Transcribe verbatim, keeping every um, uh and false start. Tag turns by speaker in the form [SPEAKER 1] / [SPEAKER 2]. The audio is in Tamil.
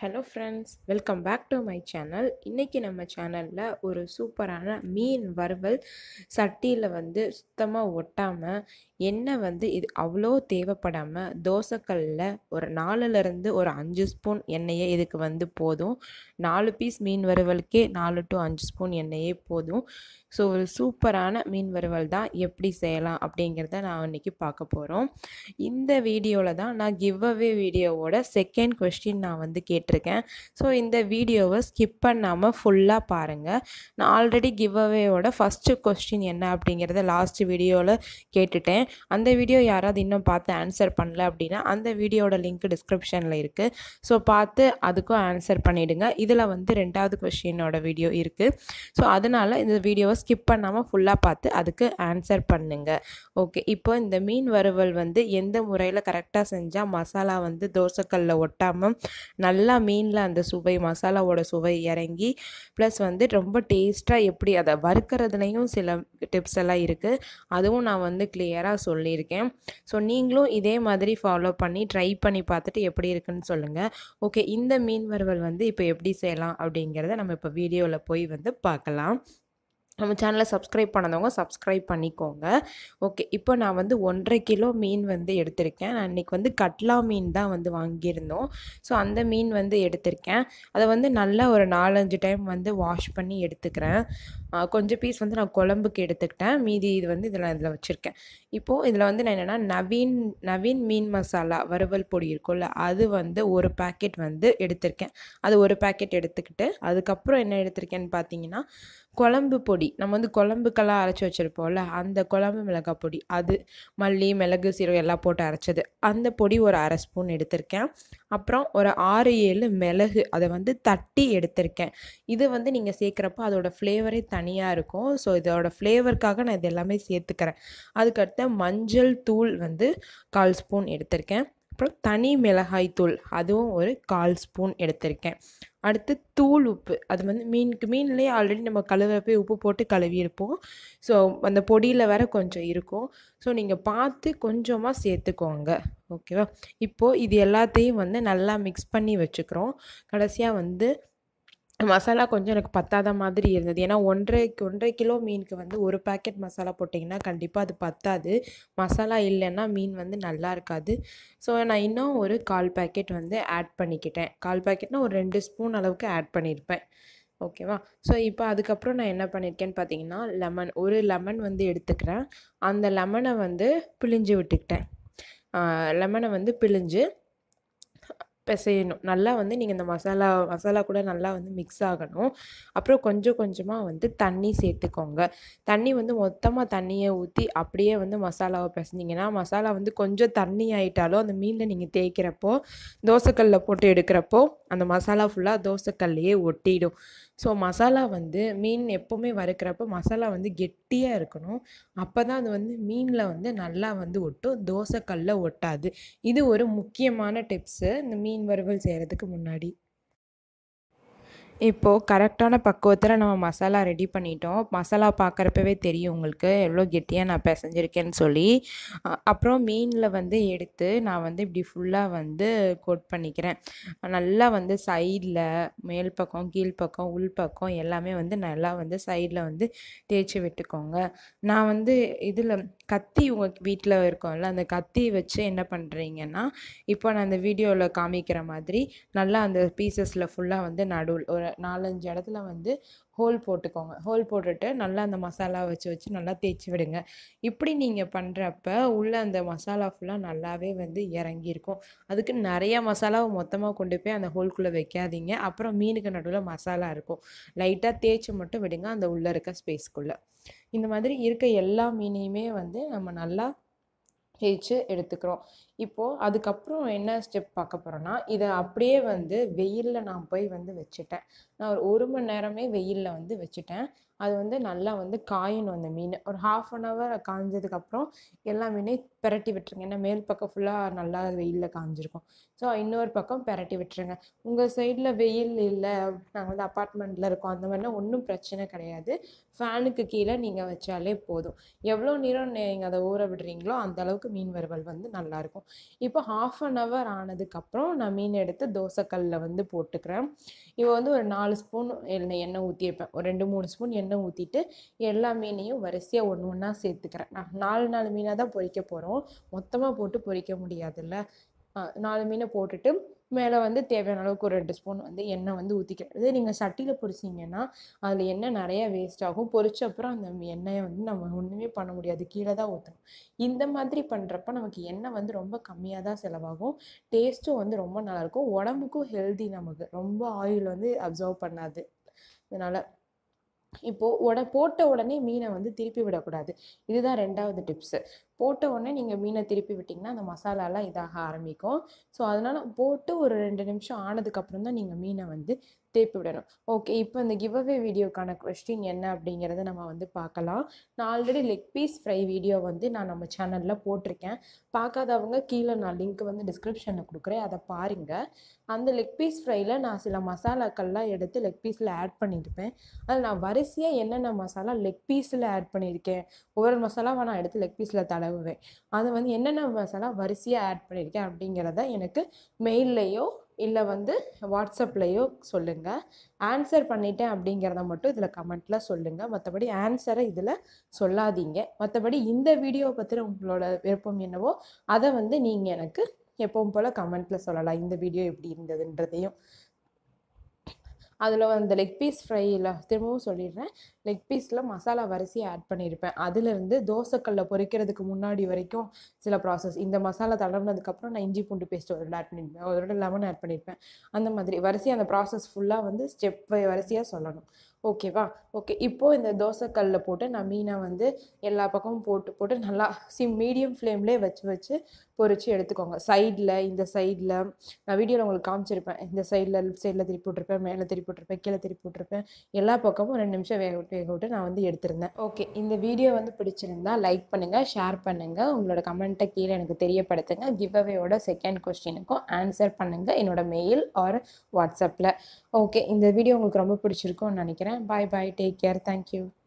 [SPEAKER 1] Hello friends, welcome back to my channel. இன்னைக்கு நம்ம சேனல்ல ஒரு சூப்பரான மீன் வறுவல் சட்டியில் வந்து சுத்தமாக ஒட்டாமல் எண்ணெய் வந்து இது அவ்வளோ தேவைப்படாமல் தோசைக்கல்லில் ஒரு நாலுலேருந்து ஒரு அஞ்சு ஸ்பூன் எண்ணெயே இதுக்கு வந்து போதும். நாலு பீஸ் மீன் வறுவலுக்கே நாலு டு அஞ்சு ஸ்பூன் எண்ணெயே போதும். ஸோ ஒரு சூப்பரான மீன் வறுவல் தான் எப்படி செய்யலாம் அப்படிங்கிறத நான் இன்றைக்கி பார்க்க போகிறோம். இந்த வீடியோவில் தான் நான் கிவ் அவே வீடியோவோட செகண்ட் கொஸ்டின் நான் வந்து கேட்டிருக்கேன். ஸோ இந்த வீடியோவை ஸ்கிப் பண்ணாமல் ஃபுல்லாக பாருங்கள். நான் ஆல்ரெடி கிவ் அவேயோட ஃபஸ்ட்டு கொஸ்டின் என்ன அப்படிங்கிறத லாஸ்ட் வீடியோவில் கேட்டுட்டேன். அந்த வீடியோ யாராவது இன்னும் பார்த்து ஆன்சர் பண்ணல அப்படின்னா அந்த வீடியோட லிங்க் டிஸ்கிரிப்ஷனில் இருக்குது. ஸோ பார்த்து அதுக்கும் ஆன்சர் பண்ணிவிடுங்க. இதில் வந்து ரெண்டாவது கொஸ்டினோட வீடியோ இருக்குது. ஸோ அதனால் இந்த வீடியோவை ஸ்கிப் பண்ணாமல் ஃபுல்லாக பார்த்து அதுக்கு ஆன்சர் பண்ணுங்கள். ஓகே, இப்போ இந்த மீன் வறுவல் வந்து எந்த முறையில் கரெக்டாக செஞ்சால் மசாலா வந்து தோசைக்கல்லில் ஒட்டாமல் நல்லா மீனில் அந்த சுவை மசாலாவோட சுவை இறங்கி ப்ளஸ் வந்து ரொம்ப டேஸ்ட்டாக எப்படி அதை வறுக்கிறதுலையும் சில டிப்ஸ் எல்லாம் இருக்குது. அதுவும் நான் வந்து கிளியராக சொல்லியிருக்கேன். ஸோ நீங்களும் இதே மாதிரி ஃபாலோ பண்ணி ட்ரை பண்ணி பார்த்துட்டு எப்படி இருக்குன்னு சொல்லுங்கள். ஓகே, இந்த மீன் வறுவல் வந்து இப்போ எப்படி செய்யலாம் அப்படிங்கிறத நம்ம இப்போ வீடியோவில் போய் வந்து பார்க்கலாம். நம்ம சேனலை சப்ஸ்கிரைப் பண்ணதவங்க சப்ஸ்கிரைப் பண்ணிக்கோங்க. ஓகே, இப்போ நான் வந்து ஒன்றரை கிலோ மீன் வந்து எடுத்திருக்கேன். நான் இன்றைக்கி வந்து கட்லா மீன் தான் வந்து வாங்கியிருந்தோம். ஸோ அந்த மீன் வந்து எடுத்திருக்கேன். அதை வந்து நல்லா ஒரு நாலஞ்சு டைம் வந்து வாஷ் பண்ணி எடுத்துக்கிறேன். கொஞ்சம் பீஸ் வந்து நான் குழம்புக்கு எடுத்துக்கிட்டேன். மீதி இது வந்து இதில் இதில் வச்சுருக்கேன். இப்போது இதில் வந்து நான் என்னென்னா நவீன் நவீன் மீன் மசாலா வறுவல் பொடி இருக்கும்ல, அது வந்து ஒரு பேக்கெட் வந்து எடுத்திருக்கேன். அது ஒரு பேக்கெட் எடுத்துக்கிட்டு அதுக்கப்புறம் என்ன எடுத்திருக்கேன்னு பார்த்தீங்கன்னா குழம்பு பொடி, நம்ம வந்து குழம்புக்கெல்லாம் அரைச்சி வச்சுருப்போம்ல, அந்த குழம்பு மிளகாய் பொடி, அது மல்லி மிளகு சீரகம் எல்லாம் போட்டு அரைச்சது, அந்த பொடி ஒரு அரை ஸ்பூன் எடுத்திருக்கேன். அப்புறம் ஒரு ஆறு ஏழு மிளகு அதை வந்து தட்டி எடுத்திருக்கேன். இது வந்து நீங்கள் சேர்க்குறப்போ அதோடய ஃப்ளேவரே தனியாக இருக்கும். ஸோ இதோட ஃப்ளேவருக்காக நான் இது எல்லாமே சேர்த்துக்கிறேன். அதுக்கடுத்து மஞ்சள் தூள் வந்து கால் ஸ்பூன் எடுத்திருக்கேன். அப்புறம் தனி மிளகாய் தூள் அதுவும் ஒரு கால் ஸ்பூன் எடுத்திருக்கேன். அடுத்து தூள் உப்பு, அது வந்து மீனுக்கு மீன்லேயே ஆல்ரெடி நம்ம கழுவுறப்போ உப்பு போட்டு கழுவியிருப்போம். ஸோ அந்த பொடியில் வேற கொஞ்சம் இருக்கும். ஸோ நீங்கள் பார்த்து கொஞ்சமாக சேர்த்துக்கோங்க. ஓகேவா? இப்போது இது எல்லாத்தையும் வந்து நல்லா மிக்ஸ் பண்ணி வச்சுக்கிறோம். கடைசியாக வந்து மசாலா கொஞ்சம் எனக்கு பத்தாத மாதிரி இருந்தது. ஏன்னா ஒன்றரை ஒன்றரை கிலோ மீனுக்கு வந்து ஒரு பேக்கெட் மசாலா போட்டிங்கன்னா கண்டிப்பாக அது பத்தாது. மசாலா இல்லைன்னா மீன் வந்து நல்லா இருக்காது. ஸோ நான் இன்னும் ஒரு கால் பேக்கெட் வந்து ஆட் பண்ணிக்கிட்டேன். கால் பேக்கெட்னால் ஒரு ரெண்டு ஸ்பூன் அளவுக்கு ஆட் பண்ணியிருப்பேன். ஓகேவா? ஸோ இப்போ அதுக்கப்புறம் நான் என்ன பண்ணியிருக்கேன்னு பார்த்தீங்கன்னா லெமன், ஒரு லெமன் வந்து எடுத்துக்கிறேன். அந்த லெமனை வந்து பிழிஞ்சு விட்டுக்கிட்டேன். லெமனை வந்து பிழிஞ்சு பிசையணும். நல்லா வந்து நீங்கள் இந்த மசாலா மசாலா கூட நல்லா வந்து மிக்ஸ் ஆகணும். அப்புறம் கொஞ்சம் கொஞ்சமாக வந்து தண்ணி சேர்த்துக்கோங்க. தண்ணி வந்து மொத்தமாக தண்ணியை ஊற்றி அப்படியே வந்து மசாலாவை பிசைஞ்சிங்கன்னா மசாலா வந்து கொஞ்சம் தண்ணி ஆகிட்டாலும் அந்த மீனில் நீங்கள் தேய்க்கிறப்போ தோசைக்கல்லில் போட்டு எடுக்கிறப்போ அந்த மசாலா ஃபுல்லாக தோசைக்கல்லையே ஒட்டிடும். ஸோ மசாலா வந்து மீன் எப்போவுமே வறுக்கிறப்போ மசாலா வந்து கெட்டியாக இருக்கணும். அப்போ தான் அது வந்து மீனில் வந்து நல்லா வந்து ஒட்டும், தோசைக்கல்லில் ஒட்டாது. இது ஒரு முக்கியமான டிப்ஸு இந்த மீன் வறுவல் செய்கிறதுக்கு முன்னாடி. இப்போது கரெக்டான பக்குவத்தில் நம்ம மசாலா ரெடி பண்ணிட்டோம். மசாலா பார்க்குறப்பவே தெரியும் உங்களுக்கு எவ்வளோ கெட்டியாக நான் பிசைஞ்சிருக்கேன்னு சொல்லி. அப்புறம் மீனில் வந்து எடுத்து நான் வந்து இப்படி ஃபுல்லாக வந்து கோட் பண்ணிக்கிறேன். நல்லா வந்து சைடில் மேல் பக்கம் கீழ் பக்கம் உள் பக்கம் எல்லாமே வந்து நல்லா வந்து சைடில் வந்து தேய்ச்சி விட்டுக்கோங்க. நான் வந்து இதில் கத்தி உங்கள் வீட்டில் இருக்கோம்ல, அந்த கத்தி வச்சு என்ன பண்ணுறீங்கன்னா இப்போ நான் அந்த வீடியோவில் காமிக்கிற மாதிரி நல்லா அந்த பீசஸில் ஃபுல்லாக வந்து நடுவில் ஒரு நாலஞ்சு இடத்துல வந்து ஹோல் போட்டுக்கோங்க. ஹோல் போட்டுட்டு நல்லா அந்த மசாலா வச்சு வச்சு நல்லா தேய்ச்சி விடுங்க. இப்படி நீங்கள் பண்ணுறப்ப உள்ள அந்த மசாலா ஃபுல்லாக நல்லாவே வந்து இறங்கியிருக்கும். அதுக்கு நிறைய மசாலாவை மொத்தமாக கொண்டு போய் அந்த ஹோல்குள்ளே வைக்காதீங்க. அப்புறம் மீனுக்கு நடுவில் மசாலா இருக்கும். லைட்டாக தேய்ச்சி மட்டும் விடுங்க அந்த உள்ளே இருக்க ஸ்பேஸ்க்குள்ளே. இந்த மாதிரி இருக்க எல்லா மீனையுமே வந்து நம்ம நல்லா தேய்ச்சி எடுத்துக்கிறோம். இப்போது அதுக்கப்புறம் என்ன ஸ்டெப் பார்க்க போகிறோன்னா இதை அப்படியே வந்து வெயிலில் நான் போய் வந்து வச்சுட்டேன். நான் ஒரு ஒரு மணி நேரமே வெயிலில் வந்து வச்சுட்டேன். அது வந்து நல்லா வந்து காயணும் அந்த மீன். ஒரு ஹாஃப் அன் ஹவர் காஞ்சதுக்கப்புறம் எல்லா மீனையும் பெரட்டி விட்டுருங்க. ஏன்னா மேல் பக்கம் ஃபுல்லாக நல்லா வெயிலில் காஞ்சிருக்கும். ஸோ இன்னொரு பக்கம் பெரட்டி விட்டுருங்க. உங்கள் சைடில் வெயில் இல்லை, நாங்கள் வந்து அப்பார்ட்மெண்ட்டில் இருக்கோம், அந்த மாதிரிலாம் ஒன்றும் பிரச்சனை கிடையாது. ஃபேனுக்கு கீழே நீங்கள் வச்சாலே போதும். எவ்வளோ நேரம் நீங்கள் அதை ஊற விடுறீங்களோ அந்த அளவுக்கு மீன் வறுவல் வந்து நல்லாயிருக்கும். இப்போ ஹாஃப் அன் ஹவர் ஆனதுக்கப்புறம் நான் மீன் எடுத்து தோசைக்கல்லில் வந்து போட்டுக்கிறேன். இப்போ வந்து ஒரு நாலு ஸ்பூன் எண்ணெய் எண்ணெய் ஊற்றிருப்பேன். ஒரு ரெண்டு மூணு ஸ்பூன் எண்ணெய் ஊற்றிட்டு எல்லா மீனையும் வரிசையாக ஒன்று ஒன்றா சேர்த்துக்கிறேன். நான் நாலு நாலு மீனாக தான் பொரிக்க போகிறோம், மொத்தமாக போட்டு பொரிக்க முடியாதுல்ல. நாலு மீனை போட்டுட்டு மேலே வந்து தேவையான அளவுக்கு ஒரு ரெண்டு ஸ்பூன் வந்து எண்ணெய் வந்து ஊற்றிக்கிறேன். இதே நீங்கள் சட்டியில் பொரிச்சிங்கன்னா அதில் எண்ணெய் நிறைய வேஸ்ட் ஆகும். பொரிச்ச அப்புறம் அந்த எண்ணெயை வந்து நம்ம ஒன்றுமே பண்ண முடியாது, கீழே தான் ஊற்றணும். இந்த மாதிரி பண்ணுறப்ப நமக்கு எண்ணெய் வந்து ரொம்ப கம்மியாக தான் செலவாகும். டேஸ்ட்டும் வந்து ரொம்ப நல்லாயிருக்கும், உடம்புக்கும் ஹெல்தி, நமக்கு ரொம்ப ஆயில் வந்து அப்சர்வ் பண்ணாது. அதனால் இப்போது உட போட்ட உடனே மீனை வந்து திருப்பி விடக்கூடாது. இதுதான் ரெண்டாவது டிப்ஸு. போட்ட உடனே நீங்கள் மீனை திருப்பி விட்டிங்கன்னா அந்த மசாலாலாம் இதாக ஆரம்பிக்கும். ஸோ அதனால் போட்டு ஒரு ரெண்டு நிமிஷம் ஆனதுக்கப்புறம் தான் நீங்கள் மீனை வந்து திருப்பி விடணும். ஓகே, இப்போ இந்த கிவ்அவே வீடியோக்கான கொஸ்டின் என்ன அப்படிங்கிறத நம்ம வந்து பார்க்கலாம். நான் already leg piece fry video வந்து நான் நம்ம சேனலில் போட்டிருக்கேன். பார்க்காதவங்க கீழே நான் லிங்க் வந்து டிஸ்கிரிப்ஷனில் கொடுக்குறேன், அதை பாருங்கள். அந்த லெக் பீஸ் ஃப்ரையில் நான் சில மசாலாக்கள்லாம் எடுத்து லெக் பீஸில் ஆட் பண்ணியிருப்பேன். அதில் நான் வரிசையாக என்னென்ன மசாலா லெக் பீஸில் ஆட் பண்ணியிருக்கேன், ஒவ்வொரு மசாலாவை நான் எடுத்து லெக் பீஸில் தடவுவேன். அதை வந்து என்னென்ன மசாலா வரிசையாக ஆட் பண்ணியிருக்கேன் அப்படிங்கிறத எனக்கு மெயில்லையோ இல்லை வந்து வாட்ஸ்அப்லேயோ சொல்லுங்கள். ஆன்சர் பண்ணிட்டேன் அப்படிங்கிறத மட்டும் இதில் கமெண்ட்டில் சொல்லுங்கள். மற்றபடி ஆன்சரை இதில் சொல்லாதீங்க. மற்றபடி இந்த வீடியோவை பற்றின உங்களோட விருப்பம் என்னவோ அதை வந்து நீங்கள் எனக்கு எப்பவும் போல் கமெண்ட்டில் சொல்லலாம், இந்த வீடியோ எப்படி இருந்ததுன்றதையும். அதில் அந்த லெக் பீஸ் ஃப்ரையில் திரும்பவும் சொல்லிடுறேன், லெக் பீஸில் மசாலா வரிசையை ஆட் பண்ணியிருப்பேன். அதிலிருந்து தோசைக்கல்ல பொரிக்கிறதுக்கு முன்னாடி வரைக்கும் சில ப்ராசஸ், இந்த மசாலா தடவினதுக்கப்புறம் நான் இஞ்சி பூண்டு பேஸ்ட் ஒரு ஆட் பண்ணியிருப்பேன், ஒரு லெமன் ஆட் பண்ணியிருப்பேன். அந்த மாதிரி வரிசையாக அந்த ப்ராசஸ் ஃபுல்லாக வந்து ஸ்டெப் வரிசையாக சொல்லணும். ஓகேவா? ஓகே, இப்போது இந்த தோசைக்கல்ல போட்டு நான் மீனை வந்து எல்லா பக்கமும் போட்டு போட்டு நல்லா சிம் மீடியம் ஃப்ளேம்லேயே வச்சு வச்சு பொரித்து எடுத்துக்கோங்க. சைடில், இந்த சைடில் நான் வீடியோவில் உங்களுக்கு காமிச்சிருப்பேன், இந்த சைடில் லெஃப்ட் சைடில் திருப்பி விட்ருப்பேன், மேலே திருப்பி விட்ருப்பேன், கீழே திருப்பி விட்ருப்பேன். எல்லா பக்கமும் ரெண்டு நிமிஷம் வேக விட்டு வேக விட்டு நான் வந்து எடுத்திருந்தேன். ஓகே, இந்த வீடியோ வந்து பிடிச்சிருந்தா லைக் பண்ணுங்கள், ஷேர் பண்ணுங்கள், உங்களோட கமெண்ட்டை கீழே எனக்கு தெரியப்படுத்துங்க. கிவ் அவேயோட செகண்ட் கொஸ்டினுக்கும் ஆன்சர் பண்ணுங்கள் என்னோட மெயில் ஆர் வாட்ஸ்அப்பில். ஓகே, இந்த வீடியோ உங்களுக்கு ரொம்ப பிடிச்சிருக்கும்னு நினைக்கிறேன். Bye bye, take care, thank you.